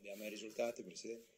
Abbiamo i risultati, Presidente.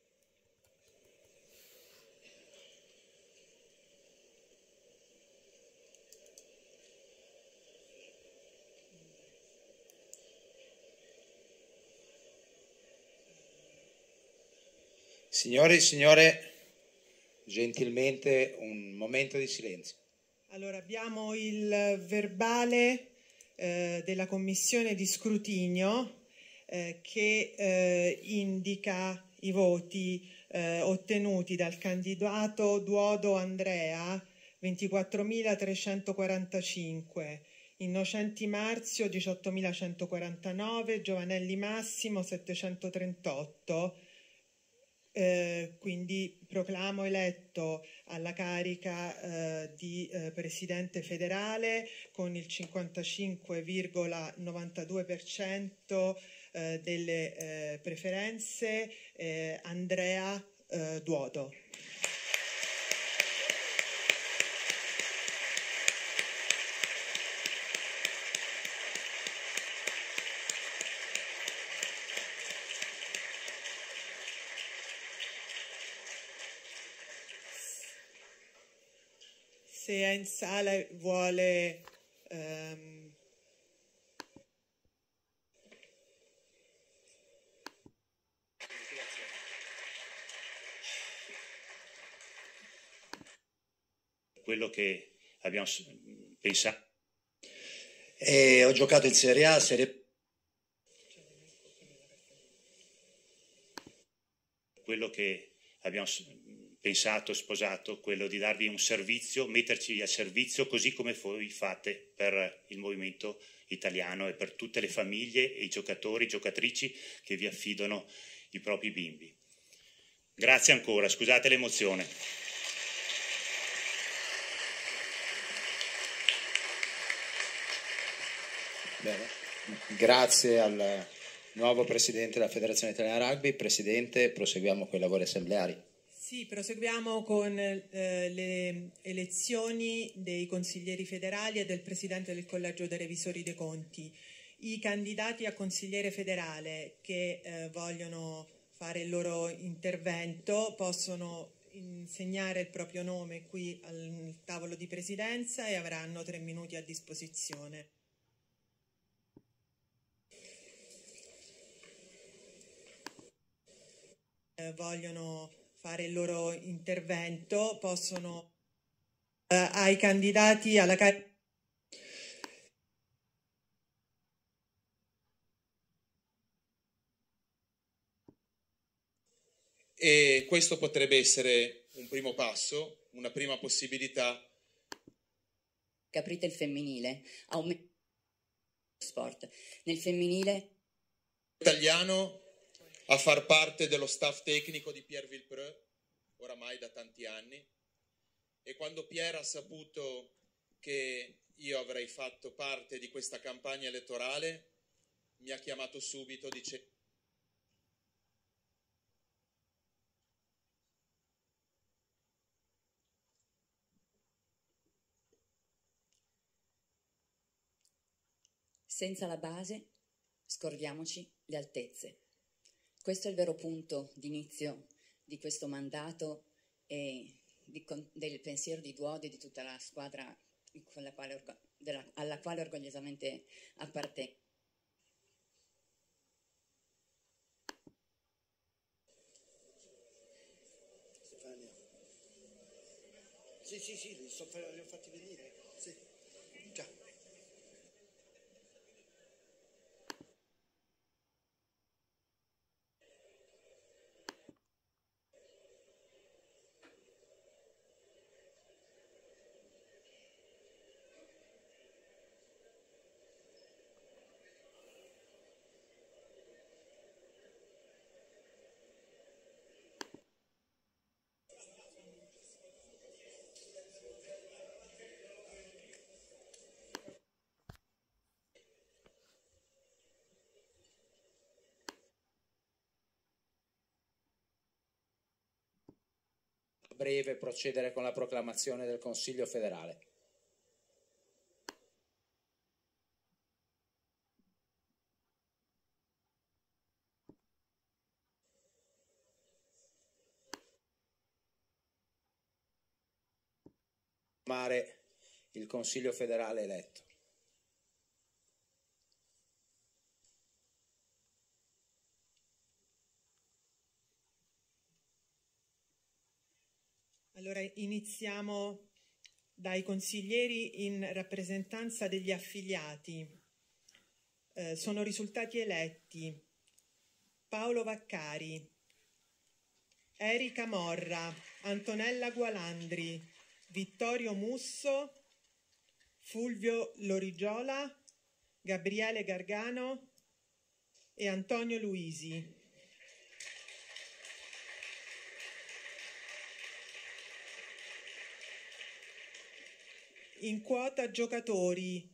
Signore e signore, gentilmente un momento di silenzio. Allora, abbiamo il verbale della commissione di scrutinio che indica i voti ottenuti dal candidato Duodo Andrea 24.345, Innocenti Marzio 18.149, Giovanelli Massimo 738. Quindi proclamo eletto alla carica di Presidente federale con il 55,92% delle preferenze Andrea Duodo. Se è in sala e vuole quello che abbiamo pensato. Ho giocato in Serie A, Serie B. Quello che abbiamo pensato, sposato, quello di darvi un servizio, metterci a servizio così come voi fate per il movimento italiano e per tutte le famiglie e i giocatori, giocatrici che vi affidano i propri bimbi. Grazie ancora, scusate l'emozione. Bene. Grazie al nuovo Presidente della Federazione Italiana Rugby. Presidente, proseguiamo con i lavori assembleari. Sì, proseguiamo con le elezioni dei consiglieri federali e del Presidente del Collegio dei Revisori dei Conti. I candidati a consigliere federale che vogliono fare il loro intervento possono insegnare il proprio nome qui al tavolo di presidenza e avranno 3 minuti a disposizione. Vogliono fare il loro intervento possono ai candidati alla carica. E questo potrebbe essere un primo passo, una prima possibilità. Aprite il femminile, aumenta lo sport. Nel femminile Italiano a far parte dello staff tecnico di Pierre Villepreux, oramai da tanti anni, e quando Pierre ha saputo che io avrei fatto parte di questa campagna elettorale, mi ha chiamato subito dicendo: senza la base scordiamoci le altezze. Questo è il vero punto d'inizio di questo mandato e del pensiero di Duodo e di tutta la squadra alla quale orgogliosamente appartengo. Sì, li ho fatti venire. Sì, già. A breve procedere con la proclamazione del Consiglio federale. formare il Consiglio federale eletto. Allora iniziamo dai consiglieri in rappresentanza degli affiliati. Sono risultati eletti Paolo Vaccari, Erika Morra, Antonella Gualandri, Vittorio Musso, Fulvio Lorigiola, Gabriele Gargano e Antonio Luisi. In quota giocatori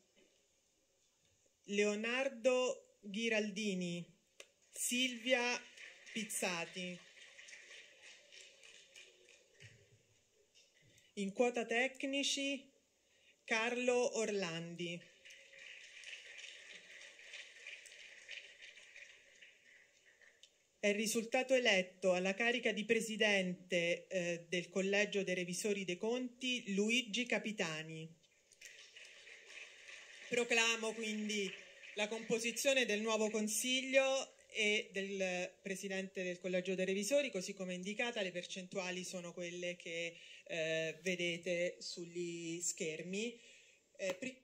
Leonardo Ghiraldini, Silvia Pizzati. In quota tecnici Carlo Orlandi. È risultato eletto alla carica di presidente del Collegio dei Revisori dei Conti Luigi Capitani. Proclamo quindi la composizione del nuovo Consiglio e del Presidente del Collegio dei Revisori, così come indicata. Le percentuali sono quelle che vedete sugli schermi.